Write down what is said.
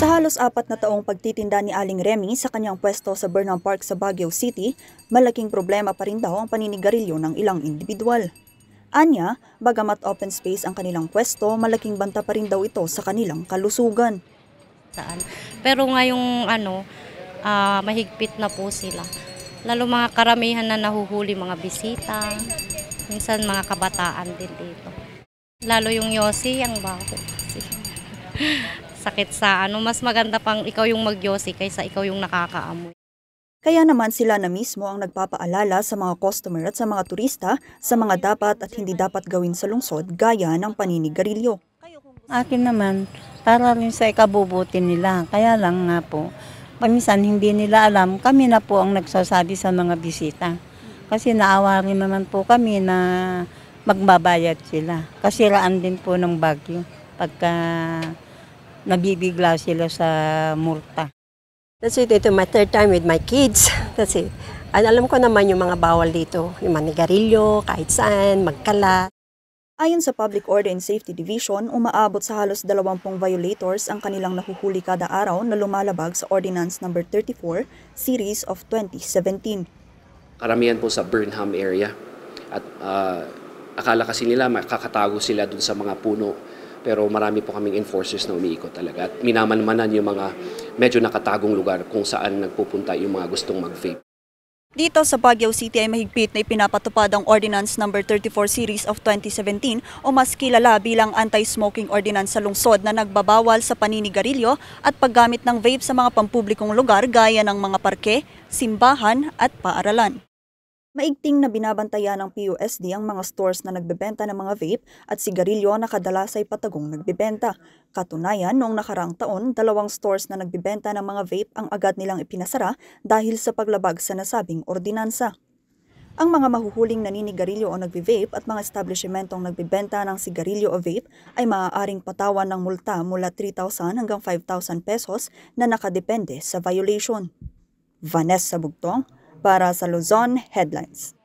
Sa halos 4 na taong pagtitinda ni Aling Remy sa kanyang pwesto sa Burnham Park sa Baguio City, malaking problema pa rin daw ang paninigarilyo ng ilang individual. Anya, bagamat open space ang kanilang pwesto, malaking banta pa rin daw ito sa kanilang kalusugan. Pero ngayong mahigpit na po sila. Lalo mga karamihan na nahuhuli mga bisita, minsan mga kabataan din dito. Lalo yung yosi, ang baho kasi. Sakit sa mas maganda pang ikaw yung magyosi kaysa ikaw yung nakakaamoy. Kaya naman sila na mismo ang nagpapaalala sa mga customer at sa mga turista sa mga dapat at hindi dapat gawin sa lungsod gaya ng paninigarilyo. Akin naman, para rin sa ikabubuti nila. Kaya lang nga po, paminsan hindi nila alam, kami na po ang nagsasabi sa mga bisita. Kasi naawa rin naman po kami na magbabayad sila. Kasiraan din po ng Baguio pagka nabibigla sila sa multa. That's it. Ito my third time with my kids. That's it. Alam ko naman yung mga bawal dito. Yung manigarilyo, kahit saan, magkalat. Ayon sa Public Order and Safety Division, umaabot sa halos 20 violators ang kanilang nahuhuli kada araw na lumalabag sa Ordinance No. 34, Series of 2017. Karamihan po sa Burnham area. At akala kasi nila makakatago sila dun sa mga puno. Pero marami po kaming enforcers na umiikot talaga. At minamanmanan yung mga medyo nakatagong lugar kung saan nagpupunta yung mga gustong mag-vape. Dito sa Baguio City ay mahigpit na ipinapatupad ang Ordinance No. 34 Series of 2017 o mas kilala bilang Anti-Smoking Ordinance sa lungsod na nagbabawal sa paninigarilyo at paggamit ng vape sa mga pampublikong lugar gaya ng mga parke, simbahan at paaralan. Maigting na binabantayan ng PUSD ang mga stores na nagbebenta ng mga vape at sigarilyo na kadalas ay patagong nagbebenta. Katunayan, noong nakaraang taon, 2 stores na nagbebenta ng mga vape ang agad nilang ipinasara dahil sa paglabag sa nasabing ordinansa. Ang mga mahuhuling naninigarilyo o nagbe-vape at mga establishmentong nagbebenta ng sigarilyo o vape ay maaaring patawan ng multa mula 3,000 hanggang 5,000 pesos na nakadepende sa violation. Vanessa Bugtong, para sa Luzon Headlines.